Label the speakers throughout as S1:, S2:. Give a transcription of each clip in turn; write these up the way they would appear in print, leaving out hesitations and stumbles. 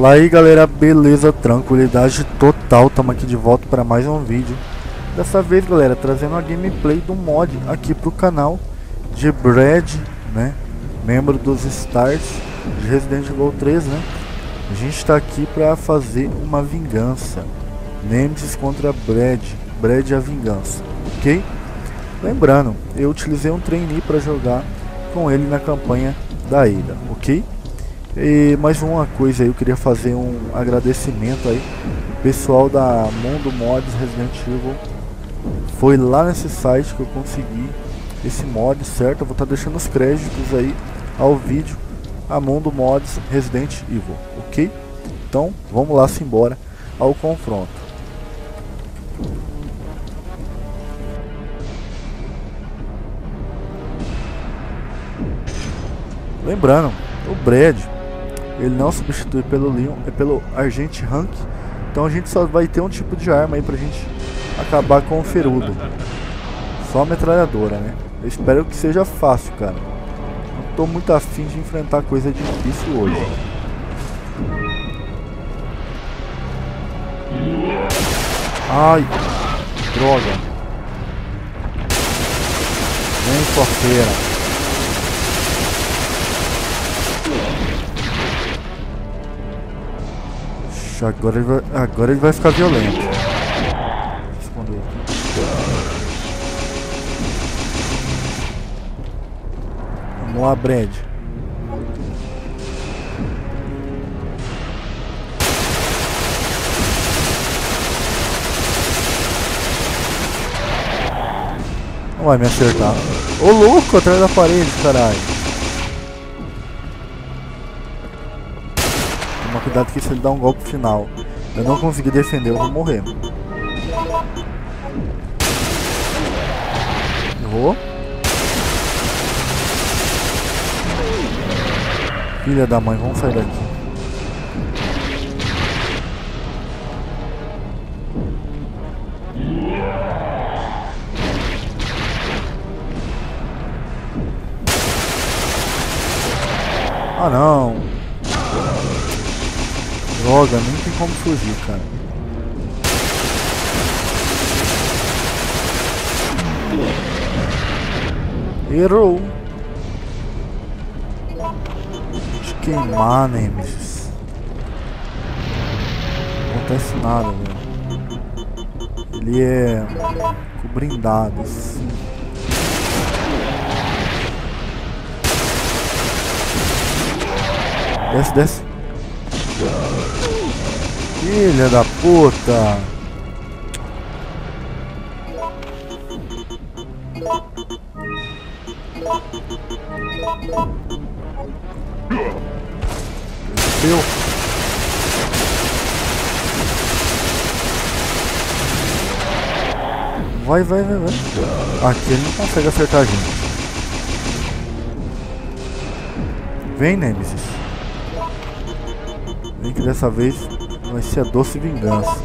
S1: Fala aí galera, beleza? Tranquilidade total, estamos aqui de volta para mais um vídeo. Dessa vez galera, trazendo a gameplay do mod aqui pro canal de Brad, né? Membro dos Stars de Resident Evil 3, né? A gente está aqui para fazer uma vingança, Nemesis contra Brad, Brad a vingança, ok? Lembrando, eu utilizei um trainee para jogar com ele na campanha da Ada, ok? E mais uma coisa aí, eu queria fazer um agradecimento aí, o pessoal da Mundo Mods Resident Evil. Foi lá nesse site que eu consegui esse mod, certo? Eu vou estar deixando os créditos aí ao vídeo, a Mundo Mods Resident Evil, ok? Então vamos lá, simbora ao confronto. Lembrando, o Brad, ele não substitui pelo Leon, é pelo Agent Hank. Então a gente só vai ter um tipo de arma aí pra gente acabar com o ferudo. Só a metralhadora, né? Eu espero que seja fácil, cara. Não tô muito afim de enfrentar coisa difícil hoje. Ai, droga. Vem, porteira. Agora ele vai ficar violento. Esconder aqui. Vamos lá, Brad. Não vai me acertar. Ô louco, atrás da parede, caralho. Cuidado que se ele dá um golpe final, eu não conseguir defender, eu vou morrer. Errou. Filha da mãe, vamos sair daqui. Ah não. Droga, nem tem como fugir, cara. Errou. Deixa eu queimar, Nemesis. Não acontece nada, velho. Ele é blindado, assim. Desce, desce. Filha da puta! Desceu! Vai, vai, vai, vai! Aqui ele não consegue acertar a gente. Vem, Nemesis! Vem que dessa vez vai ser a doce vingança.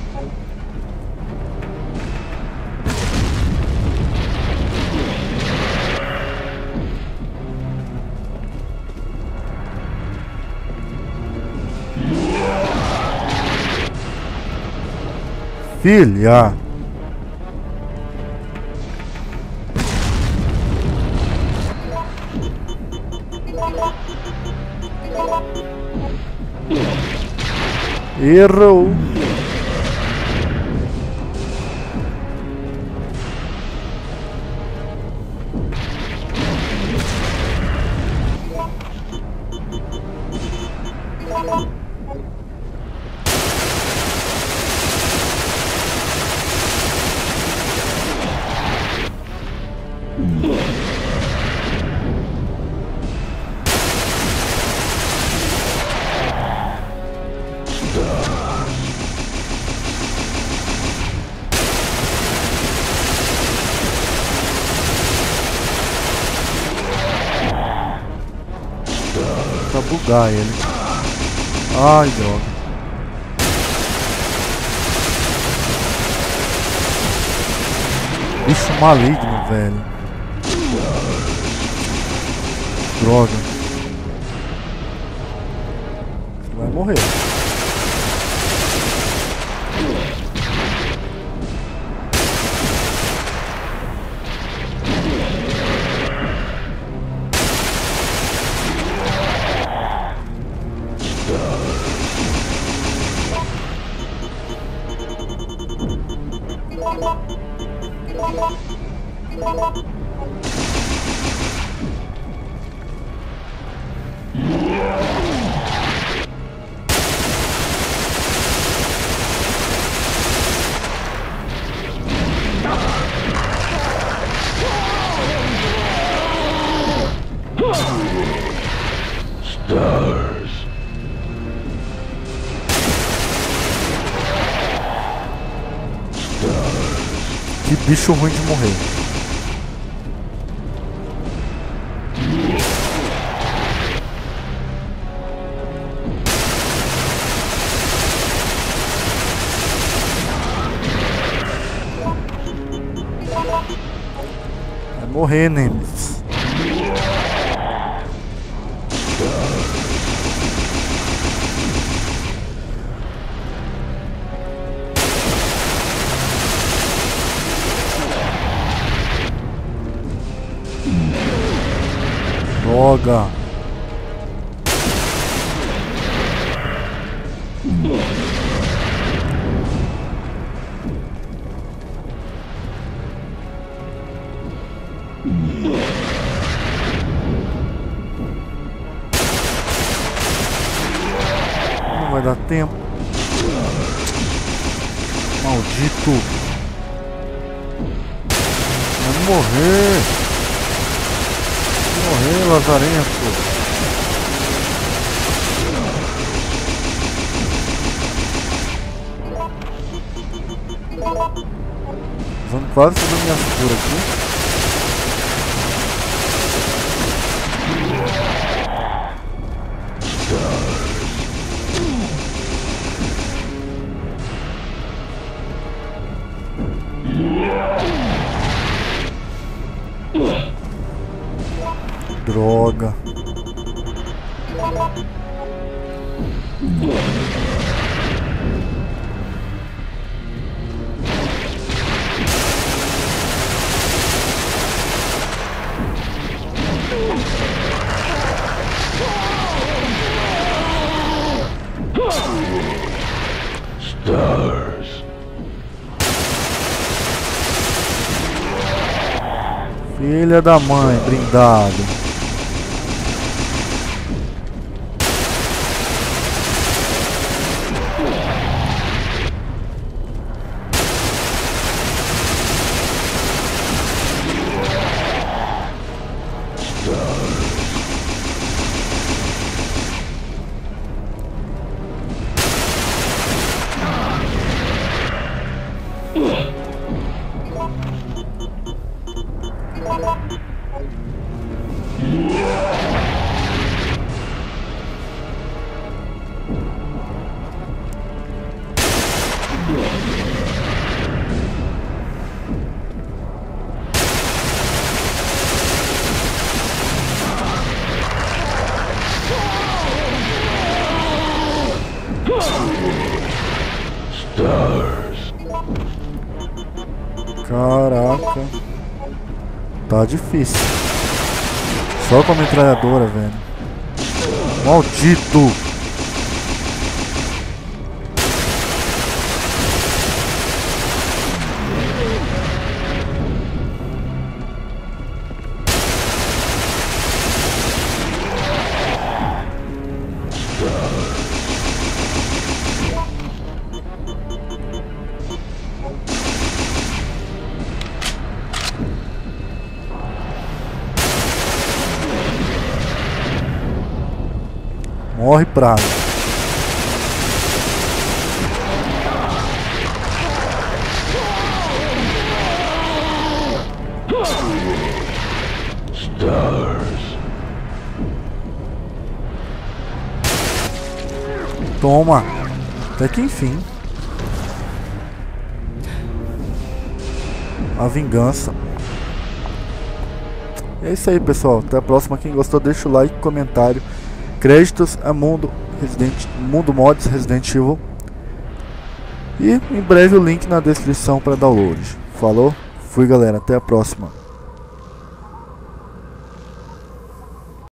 S1: Filha! Errou. Pra bugar ele. Ai, droga. Bicho maligno, velho. Droga. Você vai morrer. Que bicho ruim de morrer. Vai morrer, Nemesis. Droga. Não vai dar tempo. Maldito. Vai morrer. Morrer, lazarento. Vamos quase fazer minha cura aqui. Droga.
S2: Stars.
S1: Filha da mãe, brindado.
S2: Stars.
S1: Caraca. Tá difícil. Só com a metralhadora, velho. Maldito. Morre, praga.
S2: Stars.
S1: Toma. Até que enfim. A vingança. É isso aí, pessoal. Até a próxima. Quem gostou, deixa o like, comentário. Créditos a mundo Mundo Mods Resident Evil. E em breve o link na descrição para download. Falou? Fui galera, até a próxima.